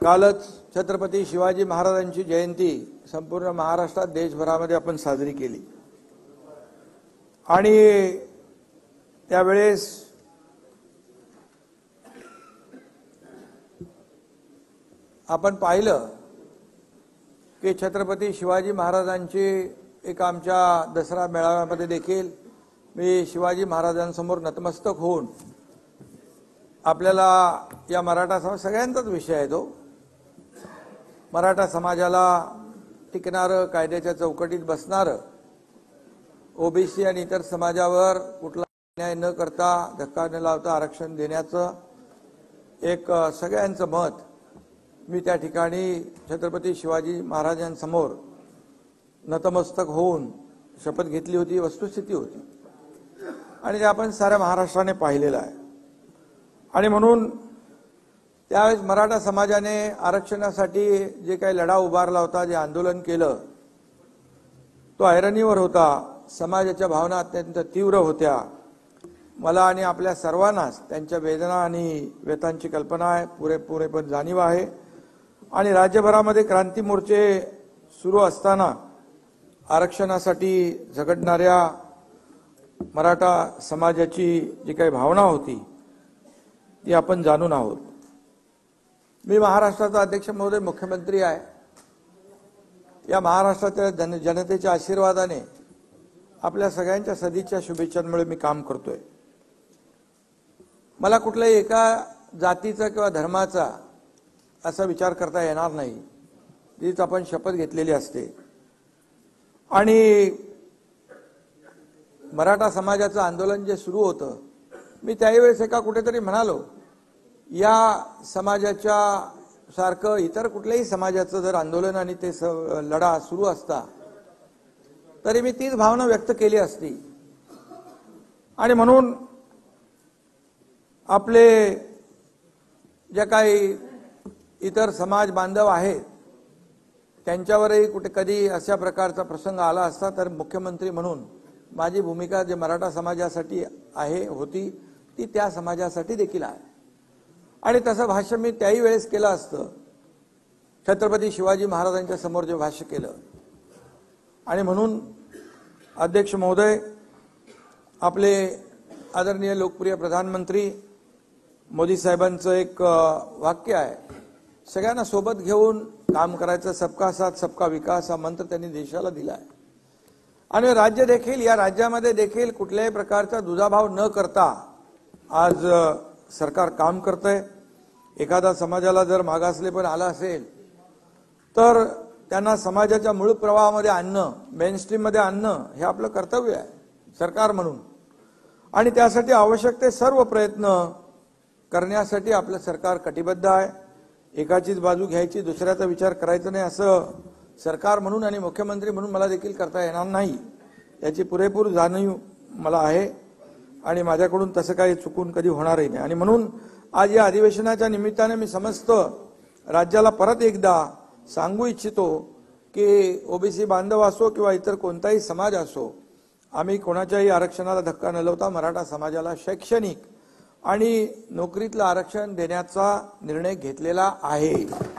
कालच छत्रपती शिवाजी महाराजांची जयंती संपूर्ण महाराष्ट्रात देशभरामध्ये आपण साजरी केली आणि त्यावेळेस आपण पाहिलं की छत्रपती शिवाजी महाराजांची एक आमच्या दसरा मेळाव्यामध्ये देखील मी शिवाजी महाराजांसमोर नतमस्तक होऊन आपल्याला या मराठा समाज सगळ्यांचाच विषय आहे तो मराठा समाजाला टिकणारं कायद्याच्या चौकटीत बसणारं ओबीसी आणि इतर समाजावर कुठला अन्याय न करता धक्का न लावता आरक्षण देण्याचं एक सगळ्यांचं मत मी त्या ठिकाणी छत्रपती शिवाजी महाराजांसमोर नतमस्तक होऊन शपथ घेतली होती वस्तुस्थिती होती आणि ते आपण साऱ्या महाराष्ट्राने पाहिलेलं आहे आणि म्हणून त्यावेळेस मराठा समाजाने आरक्षणासाठी जे काही लढा उभारला होता जे आंदोलन केलं तो ऐरणीवर होता समाजाच्या भावना अत्यंत तीव्र होत्या मला आणि आपल्या सर्वांनाच त्यांच्या वेदना आणि व्यथांची कल्पना आहे पुरेपूर जाणीव आहे आणि राज्यभरामध्ये क्रांती मोर्चे सुरू असताना आरक्षणासाठी झगडणाऱ्या मराठा समाजाची जी काही भावना होती ती आपण जाणून आहोत मी महाराष्ट्राचा अध्यक्ष महोदय मुख्यमंत्री आहे या महाराष्ट्राच्या जनतेच्या आशीर्वादाने आपल्या सगळ्यांच्या सदिच्छा शुभेच्छांमुळे मी काम करतोय मला कुठल्याही एका जातीचा किंवा धर्माचा असा विचार करता येणार नाही जीच आपण शपथ घेतलेली असते आणि मराठा समाजाचं आंदोलन जे सुरू होतं मी त्यावेळेस एका कुठेतरी म्हणालो या समाजाच्या सारखं इतर कुठल्याही समाजाचं जर आंदोलन आणि ते लढा सुरू असता तरी मी तीच भावना व्यक्त केली असती आणि म्हणून आपले जे काही इतर समाज बांधव आहेत त्यांच्यावरही कुठे कधी अशा प्रकारचा प्रसंग आला असता तर मुख्यमंत्री म्हणून माझी भूमिका जे मराठा समाजासाठी होती ती त्या समाजासाठी देखील आहे आणि तसं भाष्य मी त्याही वेळेस केलं असतं छत्रपती शिवाजी महाराजांच्या समोर जे भाष्य केलं आणि म्हणून अध्यक्ष महोदय आपले आदरणीय लोकप्रिय प्रधानमंत्री मोदी साहेबांचं एक वाक्य आहे सगळ्यांना सोबत घेऊन काम करायचं सबका साथ सबका विकास हा मंत्र त्यांनी देशाला दिला आहे आणि राज्य देखील या राज्यामध्ये देखील कुठल्याही प्रकारचा दुजाभाव न करता आज सरकार काम करतंय एखादा समाजाला जर मागासलेपण आला असेल तर त्यांना समाजाच्या मूळ प्रवाहामध्ये आणणं मेनस्ट्रीम मध्ये आणणं हे आपलं कर्तव्य आहे सरकार म्हणून आणि त्यासाठी आवश्यक ते सर्व प्रयत्न करण्यासाठी आपलं सरकार कटिबद्ध आहे एकाचीच बाजू घ्यायची दुसऱ्याचा विचार करायचा नाही असं सरकार म्हणून आणि मुख्यमंत्री म्हणून मला देखील करता येणार नाही याची पुरेपूर जाणीव मला आहे आणि माझ्याकडून तसं काही चुकून कधी होणारही नाही आणि म्हणून आज या अधिवेशनाच्या निमित्ताने मी समस्त राज्याला परत एकदा सांगू इच्छितो की ओबीसी बांधव असो किंवा इतर कोणताही समाज असो आम्ही कोणाच्याही आरक्षणाला धक्का न लावता मराठा समाजाला शैक्षणिक आणि नोकरीतलं आरक्षण देण्याचा निर्णय घेतलेला आहे।